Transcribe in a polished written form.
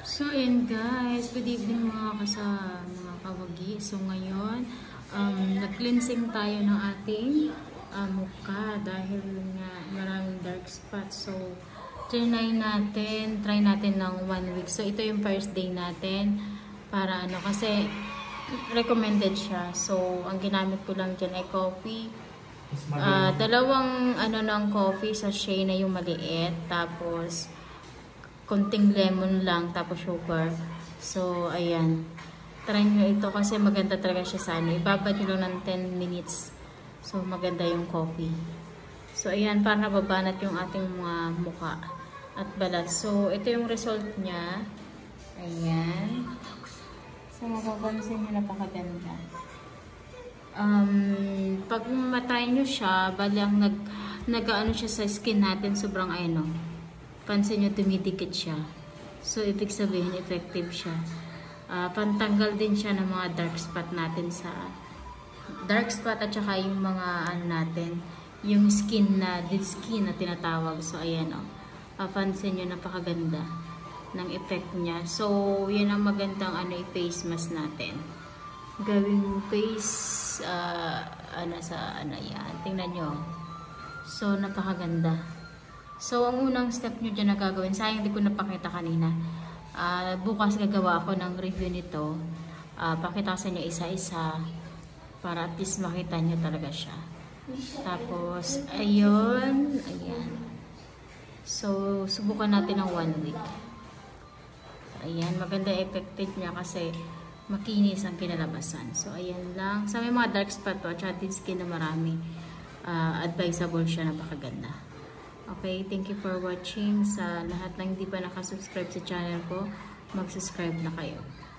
So ayun guys, good evening mga mga kawagi. So ngayon, nag-cleansing tayo ng ating mukha dahil nga maraming dark spots. So try natin ng 1 week. So ito yung first day natin para kasi recommended siya. So ang ginamit ko lang dyan ay coffee. Dalawang ng coffee sachet na yung maliit, tapos konting lemon lang, tapos sugar. So, ayan. Try nyo ito kasi maganda talaga siya sa ibabad nyo lang ng 10 minutes. So, maganda yung coffee. So, ayan. Para nababanat yung ating mga mukha at balat. So, ito yung result niya. Ayan. So, mapapansin nyo napakaganda. Pag matry nyo siya, balang nag-ano siya sa skin natin, sobrang pansin nyo dumidikit siya. So, ibig sabihin, effective siya. Pantanggal din siya ng mga dark spot natin sa dark spot at saka yung mga natin, yung skin na dead skin na tinatawag. So, ayan pansin nyo, napakaganda ng effect niya. So, yun ang magandang i-face mask natin. Gawing face yan. Tingnan nyo. So, napakaganda. So, ang unang step nyo dyan na gagawin, sayang hindi ko napakita kanina. Bukas gagawa ako ng review nito. Pakita ko sa inyo isa-isa para at least makita nyo talaga siya. Tapos, ayun. Ayan. So, subukan natin ng 1 week. Ayan, maganda effective niya kasi makinis ang kinalabasan. So, ayan lang. Sa may mga dark spot at saka skin na marami, advisable siya, napakaganda. Okay, thank you for watching. Sa lahat ng hindi pa nakasubscribe sa channel ko, mag-subscribe na kayo.